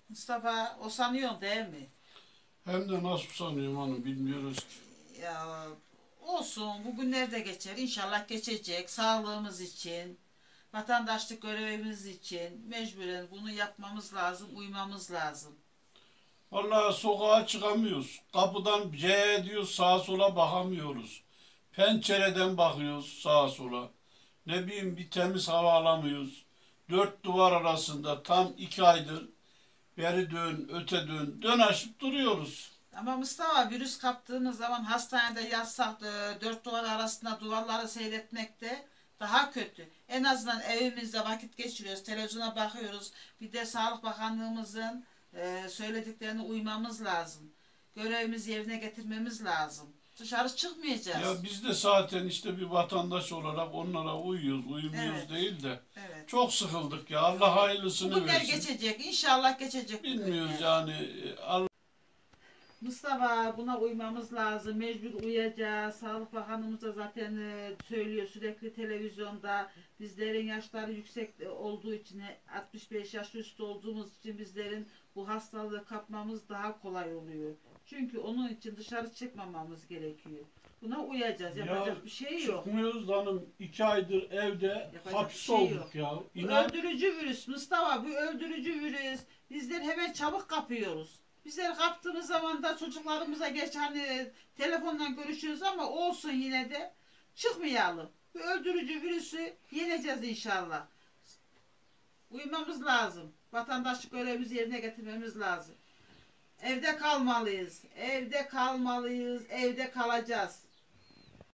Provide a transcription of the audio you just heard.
Mustafa o sanıyor değil mi? Hem de nasıl sanıyorum hanım bilmiyoruz ki. Ya olsun bu günler de geçer. İnşallah geçecek. Sağlığımız için, vatandaşlık görevimiz için mecburen bunu yapmamız lazım, uymamız lazım. Vallahi sokağa çıkamıyoruz. Kapıdan C diyoruz sağa sola bakamıyoruz. Pencereden bakıyoruz sağa sola. Ne bileyim bir temiz hava alamıyoruz. Dört duvar arasında tam 2 aydır beri dön öte dön dön aşıp duruyoruz. Ama Mustafa virüs kaptığımız zaman hastanede yatsak dört duvar arasında duvarları seyretmek de daha kötü. En azından evimizde vakit geçiriyoruz, televizyona bakıyoruz. Bir de Sağlık Bakanlığımızın söylediklerine uymamız lazım. Görevimizi yerine getirmemiz lazım. Dışarı çıkmayacağız. Ya biz de zaten işte bir vatandaş olarak onlara uyuyoruz, uyumuyoruz Evet, değil de. evet. Çok sıkıldık ya. Allah Bu hayırlısını günler versin. geçecek. İnşallah geçecek bu Bilmiyoruz günler. yani. Allah Mustafa buna uymamız lazım. Mecbur uyacağız. Sağlık Bakanımız da zaten söylüyor sürekli televizyonda. Bizlerin yaşları yüksek olduğu için 65 yaş üstü olduğumuz için bizlerin bu hastalığı kapmamız daha kolay oluyor. Çünkü onun için dışarı çıkmamamız gerekiyor. Buna uyacağız. ya Yapacak bir şey yok. çıkmıyoruz hanım. 2 aydır evde Yapacak bir hapis şey yok. olduk ya. Bu İnan öldürücü virüs Mustafa, bu öldürücü virüs. Bizler hemen çabuk kapıyoruz. Bizler kaptığımız zaman da çocuklarımıza geç hani telefondan görüşüyoruz ama olsun yine de çıkmayalım. Bu öldürücü virüsü yeneceğiz inşallah. Uymamız lazım. Vatandaşlık görevimizi yerine getirmemiz lazım. Evde kalmalıyız. Evde kalmalıyız. Evde kalacağız.